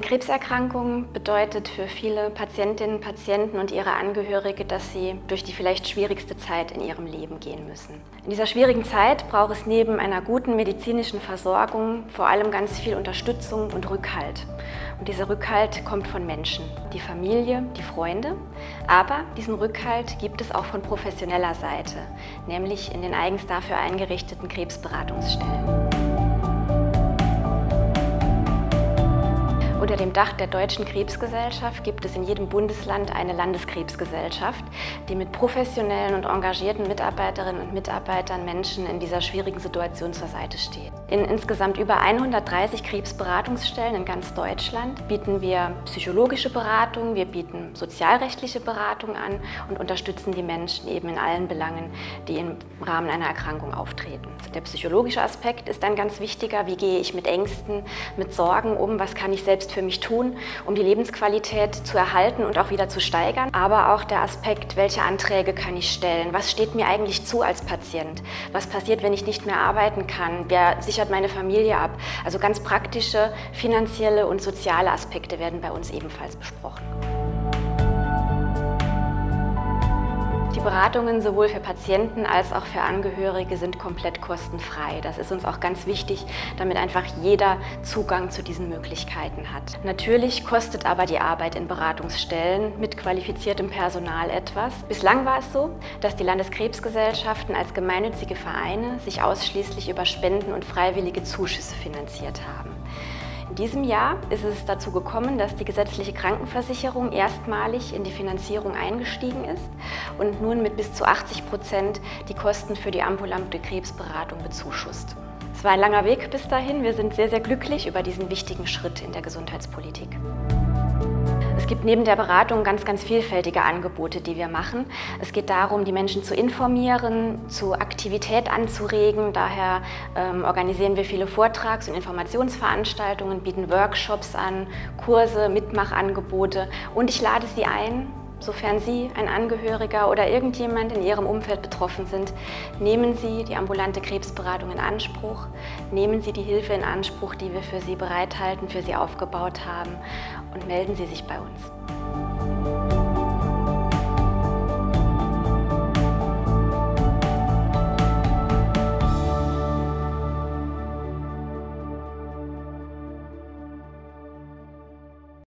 Krebserkrankung bedeutet für viele Patientinnen, Patienten und ihre Angehörige, dass sie durch die vielleicht schwierigste Zeit in ihrem Leben gehen müssen. In dieser schwierigen Zeit braucht es neben einer guten medizinischen Versorgung vor allem ganz viel Unterstützung und Rückhalt. Und dieser Rückhalt kommt von Menschen, die Familie, die Freunde, aber diesen Rückhalt gibt es auch von professioneller Seite, nämlich in den eigens dafür eingerichteten Krebsberatungsstellen. Unter dem Dach der Deutschen Krebsgesellschaft gibt es in jedem Bundesland eine Landeskrebsgesellschaft, die mit professionellen und engagierten Mitarbeiterinnen und Mitarbeitern Menschen in dieser schwierigen Situation zur Seite steht. In insgesamt über 130 Krebsberatungsstellen in ganz Deutschland bieten wir psychologische Beratung, wir bieten sozialrechtliche Beratung an und unterstützen die Menschen eben in allen Belangen, die im Rahmen einer Erkrankung auftreten. Der psychologische Aspekt ist ein ganz wichtiger. Wie gehe ich mit Ängsten, mit Sorgen um? Was kann ich selbst für mich tun, um die Lebensqualität zu erhalten und auch wieder zu steigern? Aber auch der Aspekt, welche Anträge kann ich stellen? Was steht mir eigentlich zu als Patient? Was passiert, wenn ich nicht mehr arbeiten kann? Wer sichert meine Familie ab? Also ganz praktische, finanzielle und soziale Aspekte werden bei uns ebenfalls besprochen. Die Beratungen sowohl für Patienten als auch für Angehörige sind komplett kostenfrei. Das ist uns auch ganz wichtig, damit einfach jeder Zugang zu diesen Möglichkeiten hat. Natürlich kostet aber die Arbeit in Beratungsstellen mit qualifiziertem Personal etwas. Bislang war es so, dass die Landeskrebsgesellschaften als gemeinnützige Vereine sich ausschließlich über Spenden und freiwillige Zuschüsse finanziert haben. In diesem Jahr ist es dazu gekommen, dass die gesetzliche Krankenversicherung erstmalig in die Finanzierung eingestiegen ist und nun mit bis zu 80% die Kosten für die ambulante Krebsberatung bezuschusst. Es war ein langer Weg bis dahin. Wir sind sehr, sehr glücklich über diesen wichtigen Schritt in der Gesundheitspolitik. Es gibt neben der Beratung ganz, ganz vielfältige Angebote, die wir machen. Es geht darum, die Menschen zu informieren, zu Aktivität anzuregen. Daher organisieren wir viele Vortrags- und Informationsveranstaltungen, bieten Workshops an, Kurse, Mitmachangebote. Und ich lade Sie ein, sofern Sie, ein Angehöriger oder irgendjemand in Ihrem Umfeld betroffen sind, nehmen Sie die ambulante Krebsberatung in Anspruch, nehmen Sie die Hilfe in Anspruch, die wir für Sie bereithalten, für Sie aufgebaut haben und melden Sie sich bei uns.